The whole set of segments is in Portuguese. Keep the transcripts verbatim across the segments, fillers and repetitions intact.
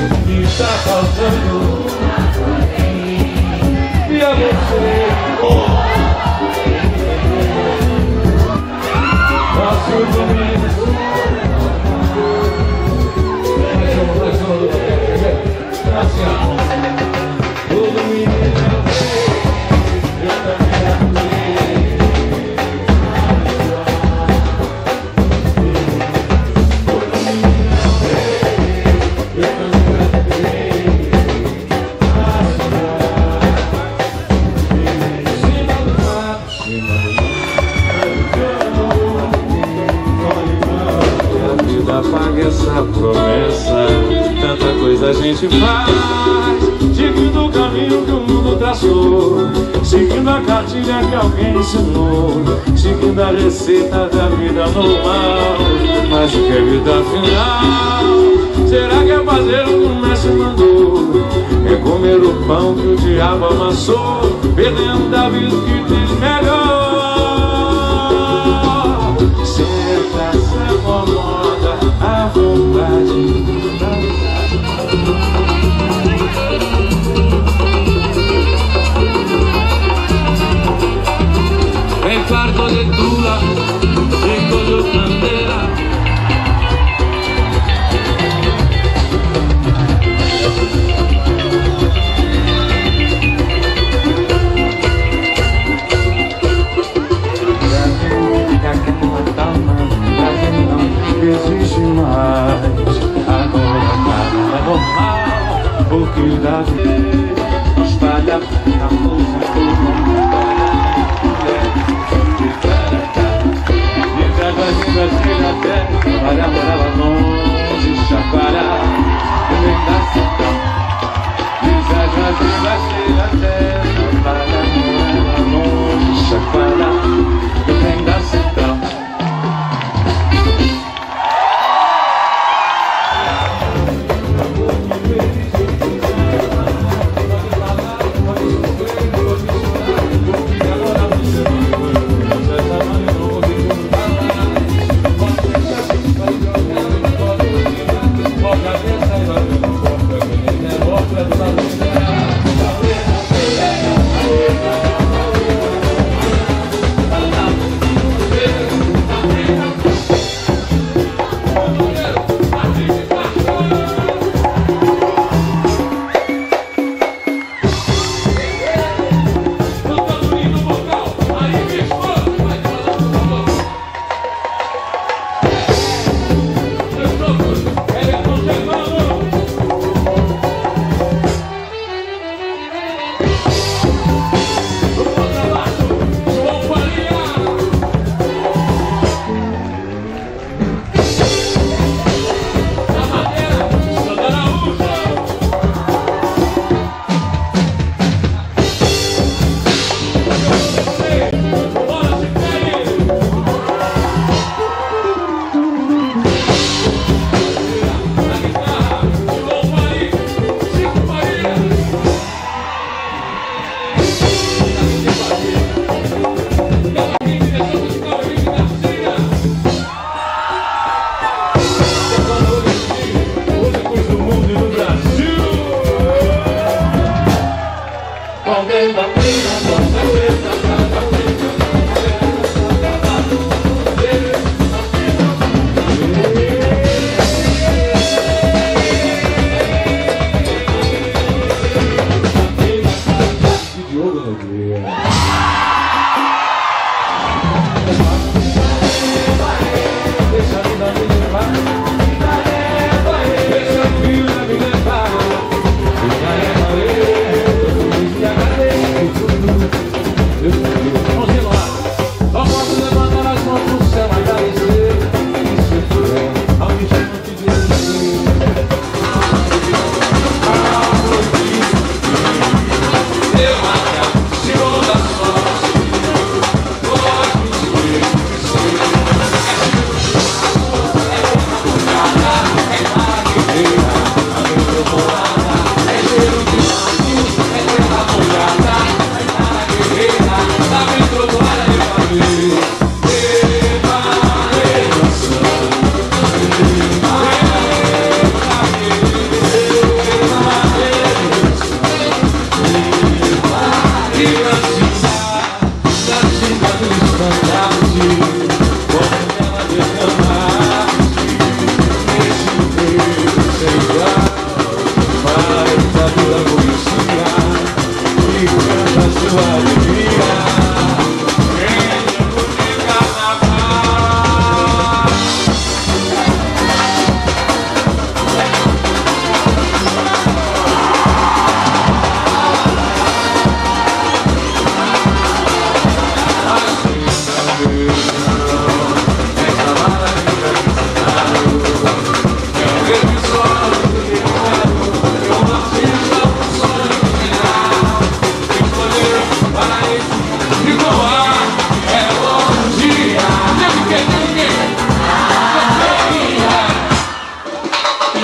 me está causando. E a você, oh, nosso domingo. Assim, ó. Todo menino eu também adorei. Todo menino eu também adorei. Cima do mar, cima do mar. A vida paga essa promessa. Tanta coisa a gente faz, seguindo o caminho que o mundo traçou, seguindo a cartilha que alguém ensinou, seguindo a receita da vida normal. Mas o que é vida final? Será que é fazer o que o mestre mandou? É comer o pão que o diabo amassou, perdendo da vida que tem melhor. Senta, se acomoda, à vontade. El cuarto de Tula, rico de bandera. Existe mais, agora nada é normal, porque da vida não espalha a música todo mundo chega até, olha por ela longe, chacoalha, vem da cidade. E já já chega, chega até, olha por ela longe, chacoalha, vem da cidade.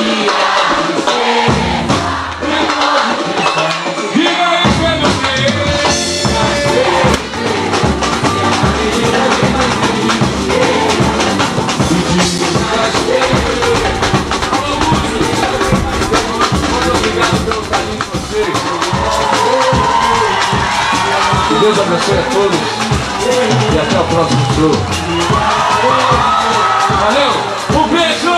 Deus abençoe a todos e até o próximo show. Valeu, um beijo!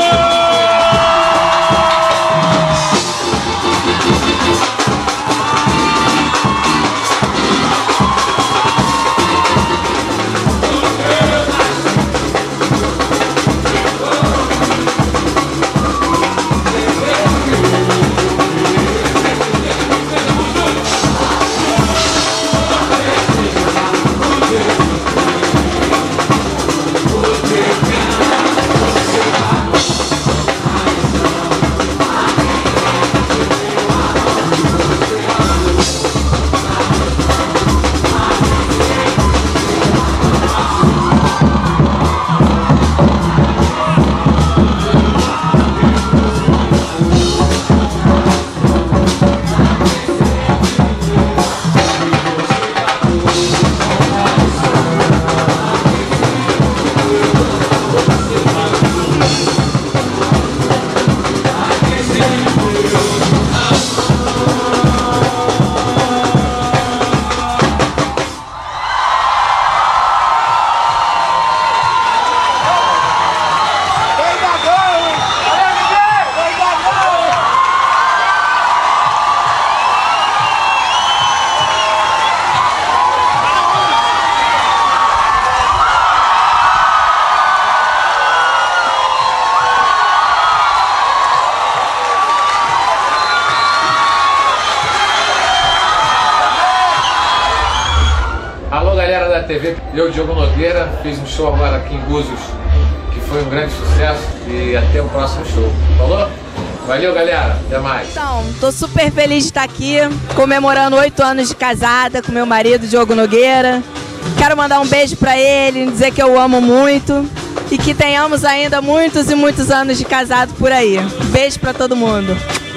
Alô galera da T V, eu, Diogo Nogueira, fiz um show agora aqui em Búzios, que foi um grande sucesso, e até o próximo show. Falou? Valeu galera, até mais. Então, tô super feliz de estar aqui, comemorando oito anos de casada com meu marido, Diogo Nogueira. Quero mandar um beijo pra ele, dizer que eu amo muito e que tenhamos ainda muitos e muitos anos de casado por aí. Beijo pra todo mundo.